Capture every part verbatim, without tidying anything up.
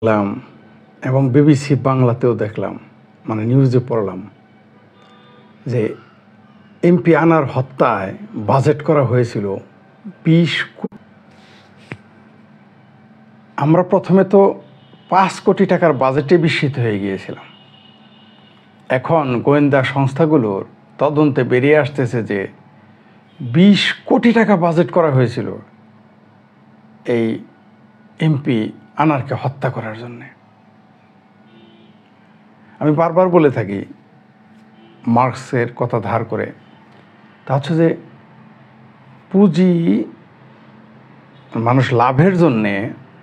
দেখলাম এবং বিবিসি বাংলাতেও দেখলাম, মানে নিউজে পড়লাম যে এমপি আনার হত্যায় বাজেট করা হয়েছিল বিশ। আমরা প্রথমে তো পাঁচ কোটি টাকার বাজেটে বিস্মিত হয়ে গিয়েছিলাম। এখন গোয়েন্দা সংস্থাগুলোর তদন্তে বেরিয়ে আসতেছে যে বিশ কোটি টাকা বাজেট করা হয়েছিল এই এমপি আনারকে হত্যা করার জন্যে। আমি বারবার বলে থাকি মার্কসের কথা ধার করে, তা হচ্ছে যে পুঁজি মানুষ লাভের জন্যে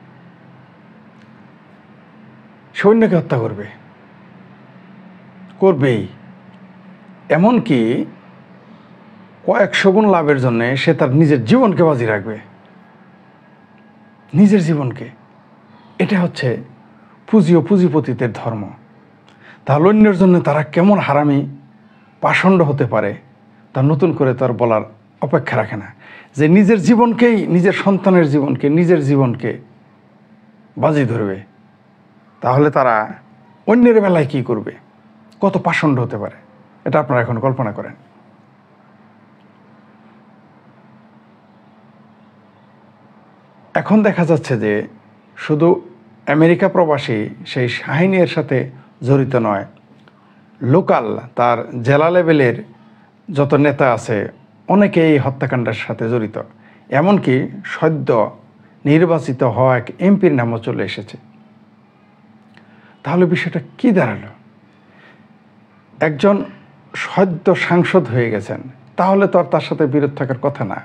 সৈন্যকে হত্যা করবে করবেই এমনকি কয়েকশো গুণ লাভের জন্যে সে তার নিজের জীবনকে বাজি রাখবে, নিজের জীবনকে। এটা হচ্ছে পুঁজি ও পুঁজিপতিদের ধর্ম। তাহলে অন্যের জন্য তারা কেমন হারামি পাষণ্ড হতে পারে তা নতুন করে তার বলার অপেক্ষা রাখে না, যে নিজের জীবনকেই, নিজের সন্তানের জীবনকে, নিজের জীবনকে বাজি ধরবে। তাহলে তারা অন্যের বেলায় কি করবে, কত পাষণ্ড হতে পারে, এটা আপনারা এখন কল্পনা করেন। এখন দেখা যাচ্ছে যে শুধু আমেরিকা প্রবাসী সেই শাহিনের সাথে জড়িত নয়, লোকাল তার জেলা লেভেলের যত নেতা আছে অনেকে এই হত্যাকাণ্ডের সাথে জড়িত। এমনকি সদ্য নির্বাচিত হওয়া এক এমপির নামও চলে এসেছে। তাহলে বিষয়টা কি দাঁড়ালো? একজন সদ্য সাংসদ হয়ে গেছেন, তাহলে তো আর তার সাথে বিরোধ থাকার কথা না।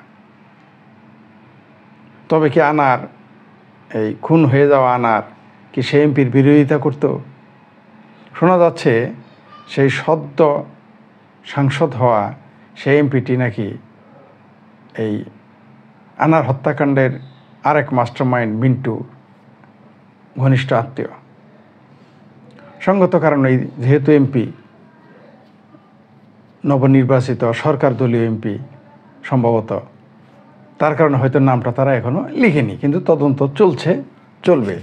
তবে কি আনার এই খুন হয়ে যাওয়া আনার কি সে এমপির বিরোধিতা করত? শোনা যাচ্ছে সেই সদ্য সাংসদ হওয়া সেই এমপিটি নাকি এই আনার হত্যাকাণ্ডের আরেক মাস্টারমাইন্ড মিন্টু ঘনিষ্ঠ আত্মীয়। সঙ্গত কারণে যেহেতু এমপি নবনির্বাচিত সরকার দলীয় এমপি সম্ভবত, তার কারণে হয়তো নামটা তারা এখনো লিখেনি, কিন্তু তদন্ত চলছে, চলবে।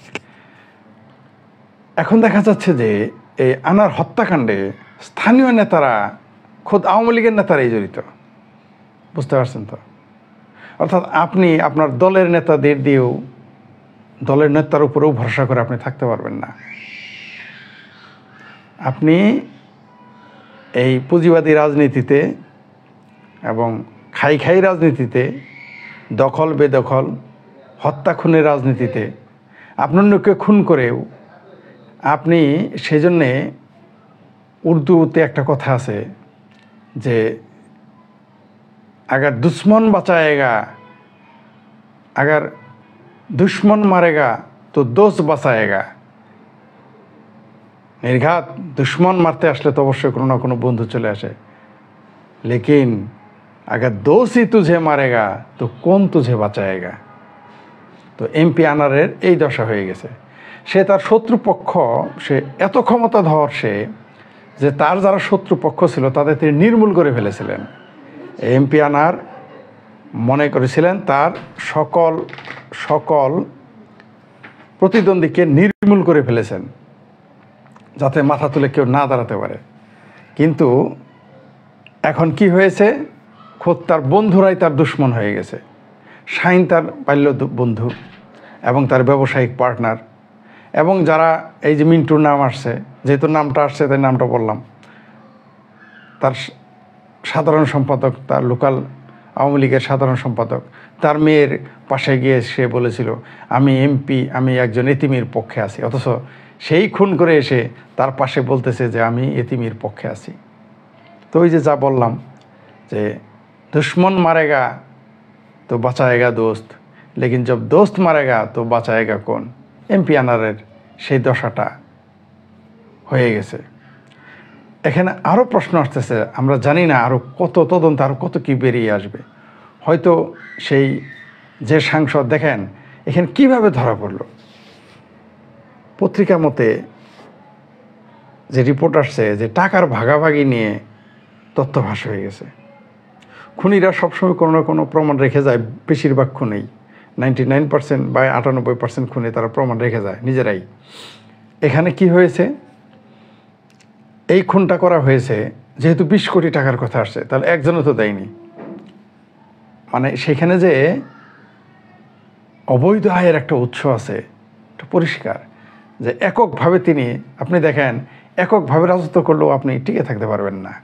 এখন দেখা যাচ্ছে যে এই আনার হত্যাকাণ্ডে স্থানীয় নেতারা, খোদ আওয়ামী লীগের নেতারাই জড়িত। বুঝতে পারছেন তো? অর্থাৎ আপনি আপনার দলের নেতাদের দিয়েও, দলের নেতার উপরেও ভরসা করে আপনি থাকতে পারবেন না। আপনি এই পুঁজিবাদী রাজনীতিতে এবং খাই খাই রাজনীতিতে, দখল বেদখল, হত্যা খুনের রাজনীতিতে আপনার অন্যকে খুন করেও আপনি সেজন্যে, উর্দুতে একটা কথা আছে যে अगर दुश्मन बचाएगा, अगर दुश्मन मारेगा तो दोस्त बचाएगा। निर्घात दुश्मन मारते আসলে তো অবশ্যই কোনো না কোনো বন্ধু চলে আসে, लेकिन अगर दोस्त ही तुझे मारेगा तो कौन तुझे बचाएगा। তো এমপি আনারের এই দশা হয়ে গেছে। সে তার শত্রুপক্ষ, সে এত ক্ষমতাধর সে যে তার যারা শত্রুপক্ষ ছিল তাদের তিনি নির্মূল করে ফেলেছিলেন। এমপি আনার মনে করেছিলেন তার সকল সকল প্রতিদ্বন্দ্বীকে নির্মূল করে ফেলেছেন, যাতে মাথা তুলে কেউ না দাঁড়াতে পারে। কিন্তু এখন কি হয়েছে, খোদ তার বন্ধুরাই তার দুশ্মন হয়ে গেছে। শাহিন তার বাল্য বন্ধু এবং তার ব্যবসায়িক পার্টনার, এবং যারা এই যে মিন্টুর নাম আসছে, যেহেতু নামটা আসছে তাই নামটা বললাম, তার সাধারণ সম্পাদক, তার লোকাল আওয়ামী লীগের সাধারণ সম্পাদক, তার মেয়ের পাশে গিয়ে সে বলেছিল আমি এমপি, আমি একজন এতিমের পক্ষে আছি, অথচ সেই খুন করে এসে তার পাশে বলতেছে যে আমি এতিমের পক্ষে আছি। তো ওই যে যা বললাম যে দুশ্মন মারেগা তো বাঁচায়েগা দোস্ত, লেকিন জব দোস্ত মারেগা তো বাঁচায়েগা কোন। এমপি আনারের সেই দশাটা হয়ে গেছে। এখানে আরও প্রশ্ন আসতেছে, আমরা জানি না আরও কত তদন্ত, আরও কত কি বেরিয়ে আসবে। হয়তো সেই যে সাংসদ, দেখেন এখানে কিভাবে ধরা পড়ল, পত্রিকা মতে যে রিপোর্ট আসছে যে টাকার ভাগাভাগি নিয়ে তথ্য ফাঁস হয়ে গেছে। খুনিরা সবসময় কোনো না কোনো প্রমাণ রেখে যায়, বেশিরভাগ খুনেই নাইনটি নাইন পার্সেন্ট বা আটানব্বই পার্সেন্ট খুনে তারা প্রমাণ রেখে যায় নিজেরাই। এখানে কি হয়েছে, এই খুনটা করা হয়েছে যেহেতু বিশ কোটি টাকার কথা আসছে, তাহলে একজনও তো দেয়নি। মানে সেখানে যে অবৈধ আয়ের একটা উৎস আছে, এটা পরিষ্কার। যে এককভাবে তিনি, আপনি দেখেন এককভাবে রাজত্ব করলেও আপনি টিকে থাকতে পারবেন না।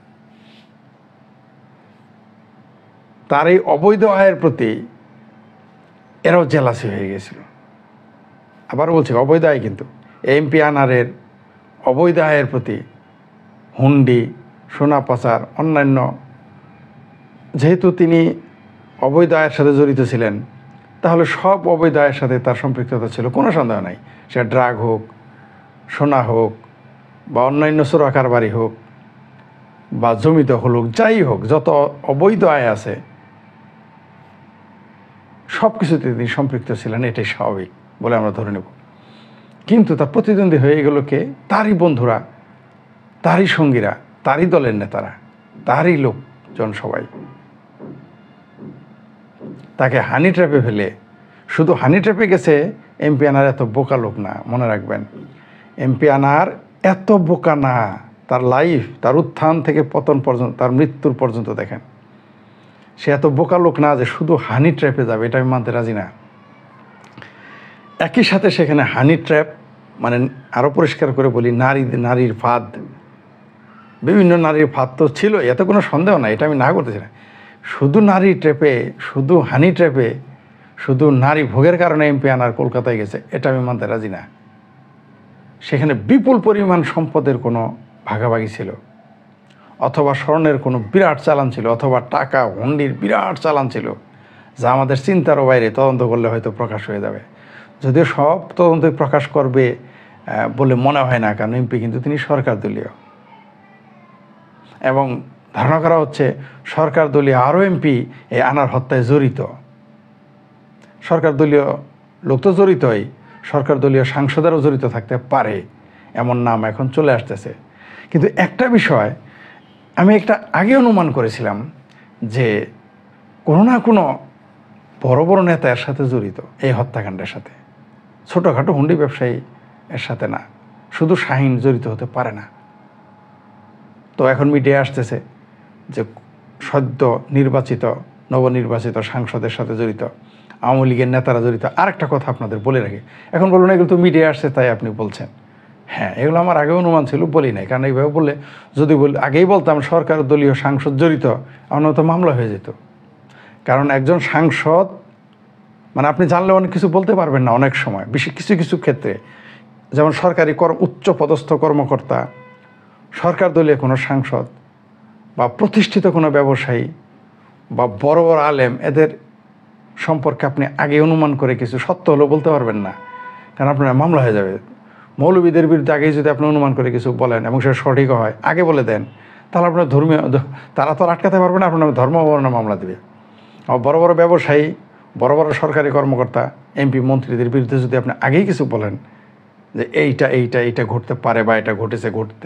তার এই অবৈধ আয়ের প্রতি এরাও জেলাসি হয়ে গেছিল। আবারও বলছি অবৈধ আয়, কিন্তু এমপি আনারের অবৈধ আয়ের প্রতি হুন্ডি, সোনা পাচার, অন্যান্য, যেহেতু তিনি অবৈধ আয়ের সাথে জড়িত ছিলেন, তাহলে সব অবৈধ আয়ের সাথে তার সম্পৃক্ততা ছিল, কোনো সন্দেহ নাই। সে ড্রাগ হোক, সোনা হোক, বা অন্যান্য চোরা কারবারি হোক, বা জমি দখল হোক, যাই হোক, যত অবৈধ আয় আছে সব কিছুতে তিনি সম্পৃক্ত ছিলেন, এটাই স্বাভাবিক বলে আমরা ধরে নেব। কিন্তু তার প্রতিদ্বন্দ্বী হয়ে গেল কে? তারই বন্ধুরা, তারই সঙ্গীরা, তারই দলের নেতারা, তারই লোকজন সবাই তাকে হানি ট্র্যাপে ফেলে। শুধু হানি ট্র্যাপে গেছে এমপি আনার এত বোকা লোক না, মনে রাখবেন। এমপি আনার এত বোকা না, তার লাইফ, তার উত্থান থেকে পতন পর্যন্ত, তার মৃত্যুর পর্যন্ত দেখেন, সে এত বোকা লোক না যে শুধু হানি ট্র্যাপে যাবে, এটা আমি মানতে রাজি না। একই সাথে সেখানে হানি ট্র্যাপ, মানে আরও পরিষ্কার করে বলি, নারী নারীর ফাঁদ, বিভিন্ন নারীর ফাঁদ তো ছিল, এতে কোনো সন্দেহ নাই, এটা আমি না করতেছি না। শুধু নারী ট্র্যাপে, শুধু হানি ট্র্যাপে, শুধু নারী ভোগের কারণে এমপি আনার কলকাতায় গেছে, এটা আমি মানতে রাজি না। সেখানে বিপুল পরিমাণ সম্পদের কোনো ভাগাভাগি ছিল, অথবা স্বর্ণের কোনো বিরাট চালান ছিল, অথবা টাকা হুন্ডির বিরাট চালান ছিল, যা আমাদের চিন্তারও বাইরে, তদন্ত করলে হয়তো প্রকাশ হয়ে যাবে। যদিও সব তদন্ত প্রকাশ করবে বলে মনে হয় না, কারণ এমপি কিন্তু তিনি সরকার দলীয়, এবং ধারণা করা হচ্ছে সরকার দলীয় আরও এমপি এই আনার হত্যায় জড়িত। সরকার দলীয় লোক তো জড়িতই, সরকার দলীয় সাংসদেরও জড়িত থাকতে পারে, এমন নাম এখন চলে আসতেছে। কিন্তু একটা বিষয় আমি একটা আগে অনুমান করেছিলাম, যে কোনো না কোনো বড় বড় নেতা এর সাথে জড়িত, এই হত্যাকাণ্ডের সাথে। ছোটোখাটো হুন্ডি ব্যবসায়ী এর সাথে না, শুধু শাহিন জড়িত হতে পারে না। তো এখন মিডিয়া আসতেছে যে সদ্য নির্বাচিত, নবনির্বাচিত সাংসদের সাথে জড়িত, আওয়ামী লীগের নেতারা জড়িত। আরেকটা কথা আপনাদের বলে রাখি, এখন বলুন এগুলো তো মিডিয়া আসছে তাই আপনি বলছেন। হ্যাঁ, এগুলো আমার আগেও অনুমান ছিল, বলি নাই, কারণ এইভাবে বললে, যদি বলি আগেই বলতাম সরকার দলীয় সাংসদ জড়িত, আমার তো মামলা হয়ে যেত। কারণ একজন সাংসদ, মানে আপনি জানলে অনেক কিছু বলতে পারবেন না অনেক সময়, বিশেষ কিছু কিছু ক্ষেত্রে, যেমন সরকারি কর্ম, উচ্চ পদস্থ কর্মকর্তা, সরকার দলীয় কোনো সাংসদ, বা প্রতিষ্ঠিত কোনো ব্যবসায়ী, বা বড় বড় আলেম, এদের সম্পর্কে আপনি আগে অনুমান করে কিছু সত্য হলেও বলতে পারবেন না, কারণ আপনার মামলা হয়ে যাবে। মৌলবীদের বিরুদ্ধে আগেই যদি আপনি অনুমান করে কিছু বলেন এবং সেটা সঠিক হয়, আগে বলে দেন, তাহলে আপনার ধর্মীয়, তারা তো আটকাতে পারবে না, আপনার ধর্ম অবমাননা মামলা দেবে। বড় বড় ব্যবসায়ী, বড় বড় সরকারি কর্মকর্তা, এমপি মন্ত্রীদের বিরুদ্ধে যদি আপনি আগেই কিছু বলেন যে এইটা এইটা এইটা ঘটতে পারে, বা এটা ঘটেছে, ঘটতে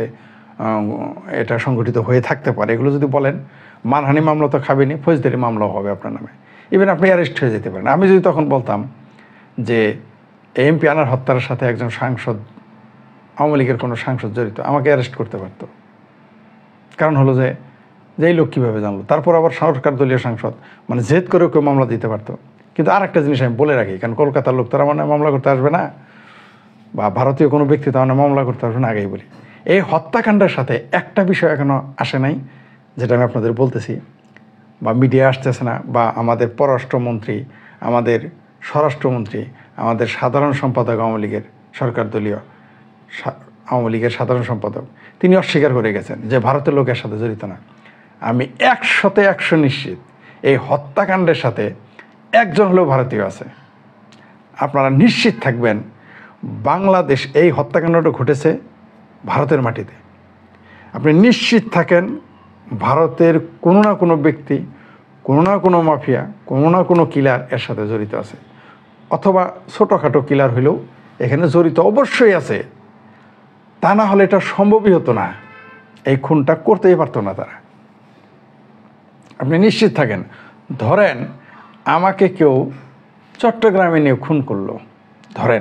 এটা সংগঠিত হয়ে থাকতে পারে, এগুলো যদি বলেন, মানহানি মামলা তো খাবেনি, ফৌজদারি মামলাও হবে আপনার নামে, ইভেন আপনি অ্যারেস্ট হয়ে যেতে পারেন। আমি যদি তখন বলতাম যে এমপি আনার হত্যার সাথে একজন সাংসদ, আওয়ামী লীগের কোনো সাংসদ জড়িত, আমাকে অ্যারেস্ট করতে পারত। কারণ হলো যে যেই লোক কীভাবে জানলো, তারপর আবার সরকার দলীয় সাংসদ, মানে জেদ করেও কেউ মামলা দিতে পারতো। কিন্তু আর একটা জিনিস আমি বলে রাখি, কারণ কলকাতার লোক তারা মানে মামলা করতে আসবে না, বা ভারতীয় কোনো ব্যক্তি তার মানে মামলা করতে আসবে না, আগেই বলি। এই হত্যাকাণ্ডের সাথে একটা বিষয় এখনও আসে নাই, যেটা আমি আপনাদের বলতেছি, বা মিডিয়া আসতেছে না, বা আমাদের পররাষ্ট্রমন্ত্রী, আমাদের স্বরাষ্ট্রমন্ত্রী, আমাদের সাধারণ সম্পাদক আওয়ামী লীগের, সরকার দলীয় আওয়ামী লীগের সাধারণ সম্পাদক, তিনি অস্বীকার করে গেছেন যে ভারতের লোকের সাথে জড়িত না। আমি একশোতে একশো নিশ্চিত এই হত্যাকাণ্ডের সাথে একজন হলেও ভারতীয় আছে। আপনারা নিশ্চিত থাকবেন, বাংলাদেশ, এই হত্যাকাণ্ডটা ঘটেছে ভারতের মাটিতে। আপনি নিশ্চিত থাকেন ভারতের কোনো না কোনো ব্যক্তি, কোনো না কোনো মাফিয়া, কোনো না কোনো কিলার এর সাথে জড়িত আছে, অথবা ছোটোখাটো কিলার হলেও এখানে জড়িত অবশ্যই আছে। তা না হলে এটা সম্ভবই হতো না, এই খুনটা করতেই পারতো না তারা। আপনি নিশ্চিত থাকেন, ধরেন আমাকে কেউ চট্টগ্রামে নিয়ে খুন করলো, ধরেন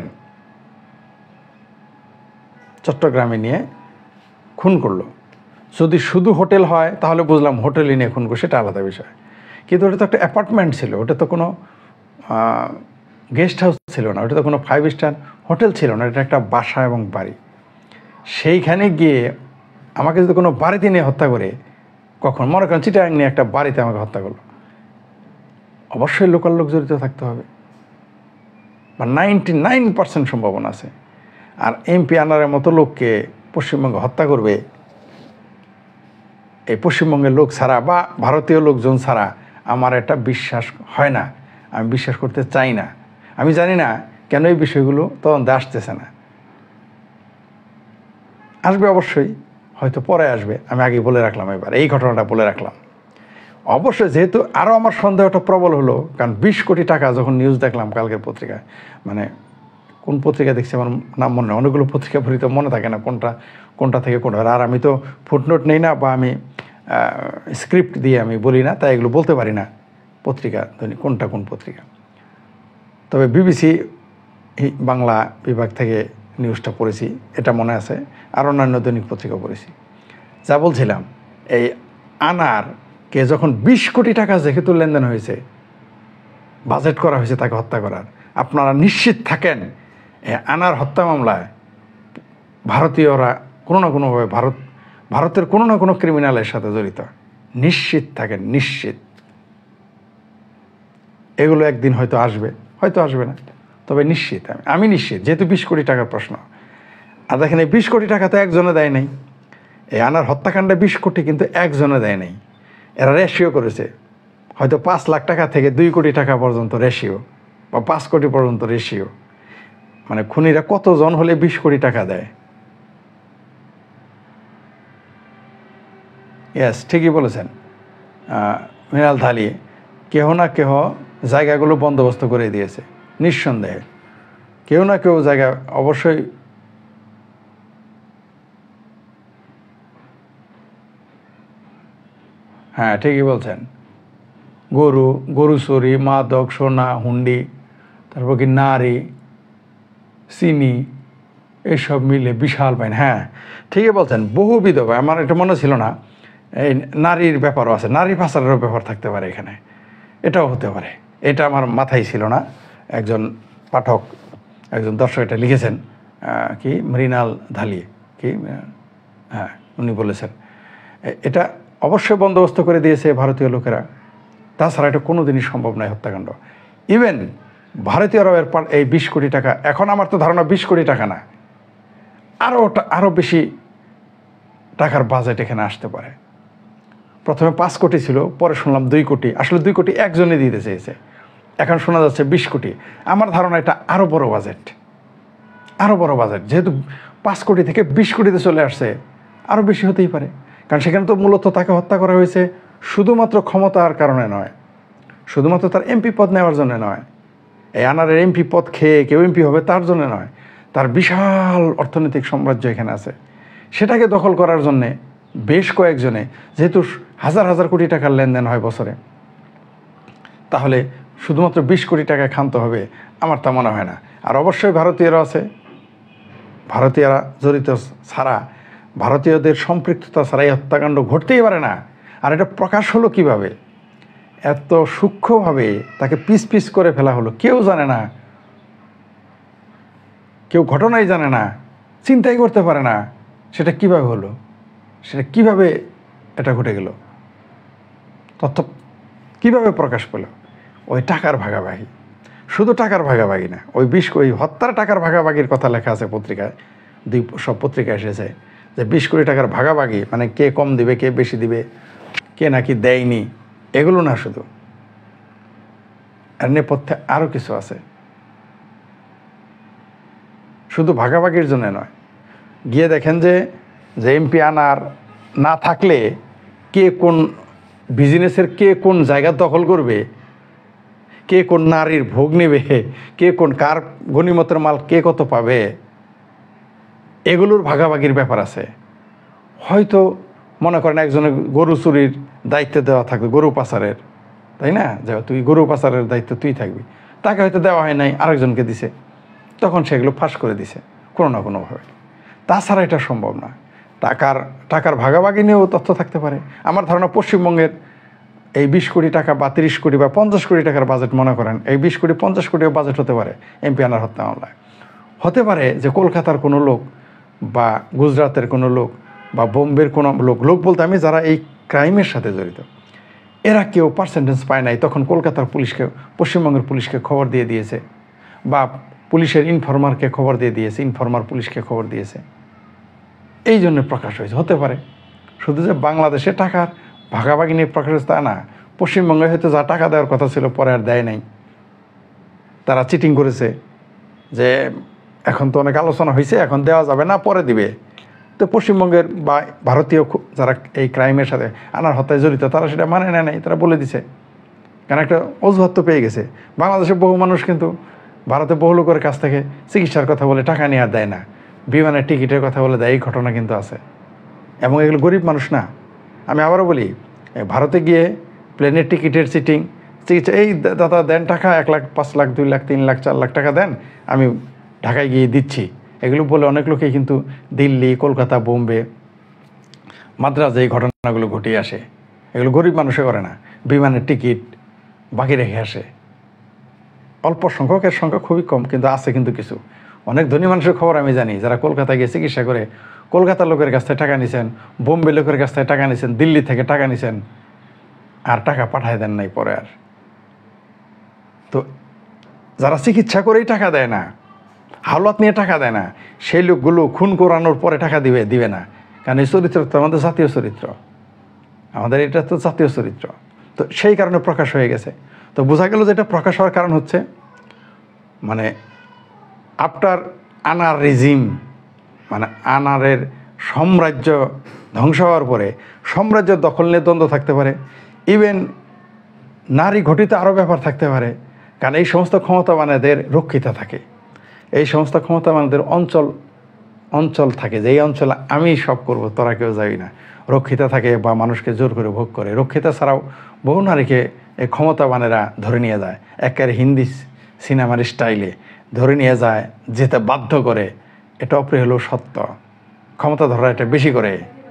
চট্টগ্রামে নিয়ে খুন করলো। যদি শুধু হোটেল হয় তাহলে বুঝলাম হোটেলে নিয়ে খুন করলো, সেটা আলাদা বিষয়। কিন্তু ওটা তো একটা অ্যাপার্টমেন্ট ছিল, ওটা তো কোনো গেস্ট হাউস ছিল না, ওটা তো কোনো ফাইভ স্টার হোটেল ছিল না, এটা একটা বাসা এবং বাড়ি। সেইখানে গিয়ে আমাকে যদি কোনো বাড়িতে নিয়ে হত্যা করে, কখন মনে করেন চিটাগাং নিয়ে একটা বাড়িতে আমাকে হত্যা করলো, অবশ্যই লোকাল লোক জড়িত থাকতে হবে, বা নাইনটি নাইন পার্সেন্ট সম্ভাবনা আছে। আর এমপি আনারের মতো লোককে পশ্চিমবঙ্গে হত্যা করবে, এই পশ্চিমবঙ্গের লোক ছাড়া বা ভারতীয় লোকজন ছাড়া আমার এটা বিশ্বাস হয় না, আমি বিশ্বাস করতে চাই না। আমি জানি না কেন এই বিষয়গুলো তদন্তে আসতেছে না। আসবে অবশ্যই, হয়তো পরে আসবে, আমি আগে বলে রাখলাম, এবার এই ঘটনাটা বলে রাখলাম। অবশ্যই যেহেতু আরও আমার সন্দেহটা প্রবল হলো, কারণ বিশ কোটি টাকা যখন নিউজ দেখলাম কালকের পত্রিকায়, মানে কোন পত্রিকা দেখছি আমার নাম মনে নেই, অনেকগুলো পত্রিকা পড়ি তো মনে থাকে না কোনটা কোনটা থেকে কোনটা। আর আমি তো ফুটনোট নেই না, বা আমি স্ক্রিপ্ট দিয়ে আমি বলি না, তাই এগুলো বলতে পারি না পত্রিকা কোনটা কোন পত্রিকা। তবে বিবিসি বাংলা বিভাগ থেকে নিউজটা পড়েছি, এটা মনে আছে, আর অন্যান্য দৈনিক পত্রিকা পড়েছি। যা বলছিলাম, এই আনারকে যখন বিশ কোটি টাকা যেহেতু লেনদেন হয়েছে, বাজেট করা হয়েছে তাকে হত্যা করার, আপনারা নিশ্চিত থাকেন আনার হত্যা মামলায় ভারতীয়রা কোনো না কোনোভাবে ভারত ভারতের কোনো না কোনো ক্রিমিনালের সাথে জড়িত, নিশ্চিত থাকেন, নিশ্চিত। এগুলো একদিন হয়তো আসবে, হয়তো আসবে না, তবে নিশ্চিত আমি আমি নিশ্চিত, যেহেতু বিশ কোটি টাকার প্রশ্ন। আর দেখেন এই বিশ কোটি টাকা তো একজনে দেয় নাই, এই আনার হত্যাকাণ্ডে বিশ কোটি কিন্তু একজনে দেয় নাই, এরা রেশিও করেছে, হয়তো পাঁচ লাখ টাকা থেকে দুই কোটি টাকা পর্যন্ত রেশিও, বা পাঁচ কোটি পর্যন্ত রেশিও। মানে খুনিরা কতজন হলে বিশ কোটি টাকা দেয়? ইয়েস, ঠিকই বলেছেন মৃণাল ধালি, কেহ না কেহ জায়গাগুলো বন্দোবস্ত করে দিয়েছে, নিঃসন্দেহে কেউ না কেউ জায়গা অবশ্যই। হ্যাঁ, ঠিকই বলছেন, গরু গরু চুরি, মাদক, সোনা, হুন্ডি, তারপর কি নারী, চিনি, এসব মিলে বিশাল পাইন। হ্যাঁ, ঠিকই বলছেন, বহুবিধ। আমার এটা মনে ছিল না, এই নারীর ব্যাপারও আছে, নারী পাচারেরও ব্যাপার থাকতে পারে এখানে, এটাও হতে পারে। এটা আমার মাথায় ছিল না। একজন পাঠক, একজন দর্শক এটা লিখেছেন, কি মৃণাল ধালি, কি হ্যাঁ উনি বলেছেন এটা অবশ্যই বন্দোবস্ত করে দিয়েছে ভারতীয় লোকেরা, তাছাড়া এটা কোনো দিনই সম্ভব নয় হত্যাকাণ্ড। ইভেন ভারতীয়রাও এর এই বিশ কোটি টাকা, এখন আমার তো ধারণা বিশ কোটি টাকা না, আরও আরও বেশি টাকার বাজেট এখানে আসতে পারে। প্রথমে পাঁচ কোটি ছিল, পরে শুনলাম দুই কোটি, আসলে দুই কোটি একজনে দিতে চেয়েছে, এখন শোনা যাচ্ছে বিশ কোটি। আমার ধারণা এটা আরও বড় বাজেট, আরও বড় বাজেট, যেহেতু পাঁচ কোটি থেকে বিশ কোটিতে চলে আসছে, আরও বেশি হতেই পারে। কারণ সেখানে তো মূলত তাকে হত্যা করা হয়েছে শুধুমাত্র ক্ষমতার কারণে নয়, শুধুমাত্র তার এমপি পদ নেওয়ার জন্য নয়, এই আনারের এমপি পদ খেয়ে কেউ এমপি হবে তার জন্য নয়, তার বিশাল অর্থনৈতিক সাম্রাজ্য এখানে আছে, সেটাকে দখল করার জন্যে বেশ কয়েকজনে, যেহেতু হাজার হাজার কোটি টাকার লেনদেন হয় বছরে, তাহলে শুধুমাত্র বিশ কোটি টাকায় ক্ষান্ত হবে আমার তা মনে হয় না। আর অবশ্যই ভারতীয়রা আছে, ভারতীয়রা জড়িত ছাড়া, ভারতীয়দের সম্পৃক্ততা ছাড়া এই হত্যাকাণ্ড ঘটতেই পারে না। আর এটা প্রকাশ হলো কিভাবে, এত সূক্ষ্মভাবে তাকে পিস পিস করে ফেলা হলো, কেউ জানে না, কেউ ঘটনাই জানে না, চিন্তাই করতে পারে না সেটা কিভাবে হলো, সেটা কিভাবে এটা ঘটে গেল, তথ্য কিভাবে প্রকাশ পেল। ওই টাকার ভাগাভাগি, শুধু টাকার ভাগাভাগি না, ওই বিশ ওই হত্যার টাকার ভাগাভাগির কথা লেখা আছে পত্রিকায়, দুই সব পত্রিকায় এসেছে যে বিশ কোটি টাকার ভাগাভাগি, মানে কে কম দিবে কে বেশি দিবে, কে নাকি দেয়নি, এগুলো না, শুধু এর নেপথ্যে আরও কিছু আছে, শুধু ভাগাভাগির জন্য নয়। গিয়ে দেখেন যে যে এমপি আনার না থাকলে কে কোন বিজনেসের কে কোন জায়গা দখল করবে, কে কোন নারীর ভোগ নেবে, কে কোন কার গনিমতের মাল কে কত পাবে, এগুলোর ভাগাভাগির ব্যাপার আছে। হয়তো মনে করেন একজনের গরু চুরির দায়িত্ব দেওয়া থাকবে, গরু পাচারের, তাই না, যে তুই গরু পাচারের দায়িত্ব তুই থাকবি, টাকা হয়তো দেওয়া হয় নাই, আরেকজনকে দিছে, তখন সেগুলো ফাঁস করে দিছে কোনো না কোনোভাবে। তাছাড়া এটা সম্ভব না। টাকার টাকার ভাগাভাগি নিয়েও তথ্য থাকতে পারে। আমার ধারণা পশ্চিমবঙ্গের এই বিশ কোটি টাকা বা তিরিশ কোটি বা পঞ্চাশ কোটি টাকার বাজেট মনে করেন, এই বিশ কোটি পঞ্চাশ কোটিও বাজেট হতে পারে এমপি আনার হত্যা মামলায়। হতে পারে যে কলকাতার কোনো লোক বা গুজরাটের কোনো লোক বা বোম্বের কোনো লোক, লোক বলতে আমি যারা এই ক্রাইমের সাথে জড়িত, এরা কেউ পার্সেন্টেজ পায় নাই, তখন কলকাতার পুলিশকে, পশ্চিমবঙ্গের পুলিশকে খবর দিয়ে দিয়েছে, বা পুলিশের ইনফরমারকে খবর দিয়ে দিয়েছে, ইনফরমার পুলিশকে খবর দিয়েছে, এই জন্য প্রকাশ হয়েছে। হতে পারে শুধু যে বাংলাদেশে টাকার ভাগাভাগি নিয়ে প্রকাশ হয়েছে তা না, পশ্চিমবঙ্গে হয়তো যা টাকা দেওয়ার কথা ছিল পরে আর দেয় নাই, তারা চিটিং করেছে যে এখন তো অনেক আলোচনা হয়েছে, এখন দেওয়া যাবে না, পরে দিবে। তো পশ্চিমবঙ্গের বা ভারতীয় যারা এই ক্রাইমের সাথে আনার হত্যায় জড়িত, তারা সেটা মানে নেয় নাই, তারা বলে দিছে, কারণ একটা অজুহাত তো পেয়ে গেছে। বাংলাদেশের বহু মানুষ কিন্তু ভারতে বহু লোকের কাছ থেকে চিকিৎসার কথা বলে টাকা নিয়ে আর দেয় না, বিমানের টিকিটের কথা বলে দেয়, এই ঘটনা কিন্তু আছে। এবং এগুলো গরিব মানুষ না। আমি আবারও বলি, ভারতে গিয়ে প্লেনের টিকিটের সিটিং, চিকিৎসা, এই দাদা দেন টাকা, এক লাখ, পাঁচ লাখ, দুই লাখ, তিন লাখ, চার লাখ টাকা দেন, আমি ঢাকায় গিয়ে দিচ্ছি, এগুলো বলে অনেক লোকেই কিন্তু দিল্লি, কলকাতা, বোম্বে, মাদ্রাজে এই ঘটনাগুলো ঘটিয়ে আসে। এগুলো গরিব মানুষে করে না, বিমানের টিকিট বাকি রেখে আসে। অল্প সংখ্যকের সংখ্যা খুবই কম, কিন্তু আছে কিন্তু কিছু। অনেক ধনী মানুষের খবর আমি জানি, যারা কলকাতা গিয়ে চিকিৎসা করে কলকাতার লোকের কাছ থেকে টাকা নিছেন, বোম্বে লোকের কাছ থেকে টাকা নিছেন, দিল্লি থেকে টাকা নিছেন, আর টাকা পাঠায় দেন নাই পরে আর। তো যারা চিকিৎসা করেই টাকা দেয় না, হাওলাত নিয়ে টাকা দেয় না, সেই লোকগুলো খুন করানোর পরে টাকা দিবে দিবে না, কারণ এই চরিত্র তো আমাদের জাতীয় চরিত্র, আমাদের এটা তো জাতীয় চরিত্র। তো সেই কারণে প্রকাশ হয়ে গেছে। তো বোঝা গেল যে এটা প্রকাশ হওয়ার কারণ হচ্ছে, মানে আফটার আনার রিজিম, মানে আনারের সাম্রাজ্য ধ্বংস হওয়ার পরে সাম্রাজ্য দখল নিয়ে দ্বন্দ্ব থাকতে পারে, ইভেন নারী ঘটিত আরও ব্যাপার থাকতে পারে, কারণ এই সমস্ত ক্ষমতাবানেদের রক্ষিতা থাকে, এই সমস্ত ক্ষমতাবানদের অঞ্চল অঞ্চল থাকে, যে এই অঞ্চলে আমি সব করব, তোরা কেউ যাবি না, রক্ষিতা থাকে, বা মানুষকে জোর করে ভোগ করে। রক্ষিতা ছাড়াও বহু নারীকে এই ক্ষমতাবানেরা ধরে নিয়ে যায়, একেবারে হিন্দি সিনেমার স্টাইলে ধরে নিয়ে যায়, যেতে বাধ্য করে। এটা অপ্রিয় হলেও সত্য, ক্ষমতা ধরা এটা বেশি করে।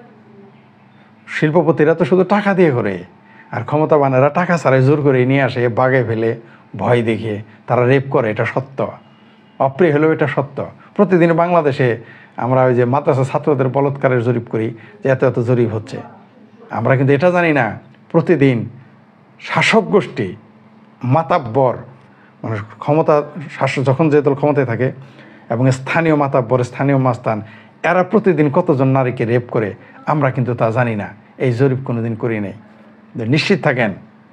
শিল্পপতিরা তো শুধু টাকা দিয়ে করে, আর ক্ষমতাবানেরা টাকা ছাড়াই জোর করে নিয়ে আসে, বাগে ফেলে, ভয় দেখিয়ে তারা রেপ করে। এটা সত্য, অপ্রিয় হলেও এটা সত্য। প্রতিদিন বাংলাদেশে আমরা ওই যে মাদ্রাসা ছাত্রদের বলৎকারের জরিপ করি, যে এত এত জরিপ হচ্ছে, আমরা কিন্তু এটা জানি না প্রতিদিন শাসক গোষ্ঠী, মাতাব্বর, মানে ক্ষমতা শাসক যখন যে দল ক্ষমতায় থাকে, এবং স্থানীয় মাতাব্বর, স্থানীয় মাস্তান, এরা প্রতিদিন কতজন নারীকে রেপ করে, আমরা কিন্তু তা জানি না, এই জরিপ কোনো দিন করি নাই। নিশ্চিত থাকেন,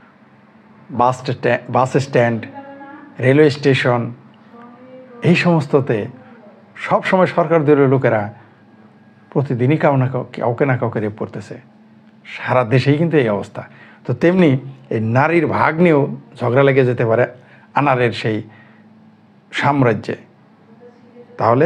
bus bus stand, railway station, এই সমস্ততে সবসময় সরকার দলীয় লোকেরা প্রতিদিনই কাউ না কাউকে না কাউকে রেপ করতেছে। সারা দেশেই কিন্তু এই অবস্থা। তো তেমনি এই নারীর ভাগ নিয়েও ঝগড়া লেগে যেতে পারে আনারের সেই সাম্রাজ্যে। তাহলে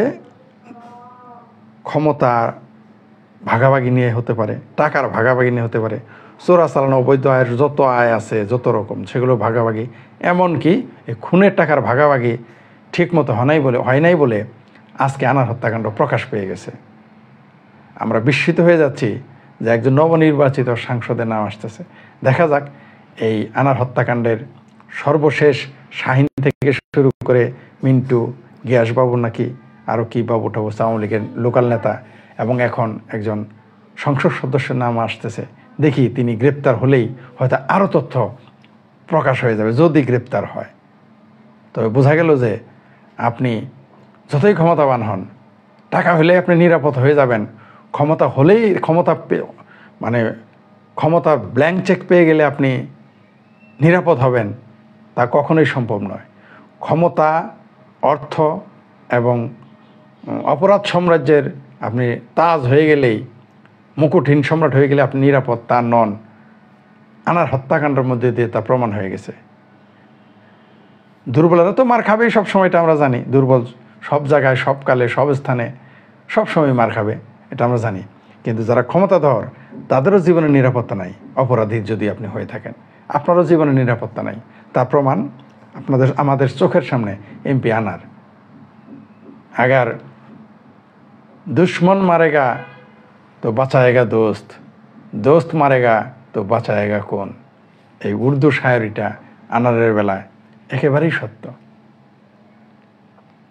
ক্ষমতা ভাগাভাগি নিয়ে হতে পারে, টাকার ভাগাভাগি নিয়ে হতে পারে, চোরা চালানো, অবৈধ আয়ের যত আয় আছে, যত রকম, সেগুলো ভাগাভাগি। এমনকি এই খুনের টাকার ভাগাভাগি ঠিক মতো হয় নাই বলে হয় নাই বলে আজকে আনার হত্যাকাণ্ড প্রকাশ পেয়ে গেছে। আমরা বিস্মিত হয়ে যাচ্ছি যে একজন নবনির্বাচিত সাংসদের নাম আসতেছে। দেখা যাক এই আনার হত্যাকাণ্ডের সর্বশেষ শাহিন থেকে শুরু করে মিন্টু, গিয়াসবাবু নাকি আরও কী বাবু টাবু, আওয়ামী লীগের লোকাল নেতা, এবং এখন একজন সংসদ সদস্যের নাম আসতেছে। দেখি তিনি গ্রেপ্তার হলেই হয়তো আরও তথ্য প্রকাশ হয়ে যাবে, যদি গ্রেপ্তার হয়। তবে বোঝা গেল যে আপনি যতই ক্ষমতাবান হন, টাকা হলেই আপনি নিরাপদ হয়ে যাবেন, ক্ষমতা হলেই ক্ষমতা মানে ক্ষমতার ব্ল্যাঙ্ক চেক পেয়ে গেলে আপনি নিরাপদ হবেন, তা কখনোই সম্ভব নয়। ক্ষমতা, অর্থ এবং অপরাধ সাম্রাজ্যের আপনি তাজ হয়ে গেলেই, মুকুটহীন সম্রাট হয়ে গেলে আপনি নিরাপদ তা নন। আনার হত্যাকাণ্ডের মধ্যে দিয়ে তা প্রমাণ হয়ে গেছে। দুর্বলরা তো মার খাবেই, সব সময়টা আমরা জানি। দুর্বল সব জায়গায়, সব কালে, সব স্থানে সব সময় মার খাবে, এটা আমরা জানি। কিন্তু যারা ক্ষমতাধর, তাদেরও জীবনের নিরাপত্তা নাই। অপরাধী যদি আপনি হয়ে থাকেন, আপনারও জীবনের নিরাপত্তা নাই। তার প্রমাণ আপনাদের আমাদের চোখের সামনে এমপি আনার। अगर दुश्मन मारेगा तो बचाएगा दोस्त, दोस्त मारेगा तो बचाएगा कौन। এই উর্দু শায়রিটা আনারের বেলায় একেবারেই সত্য।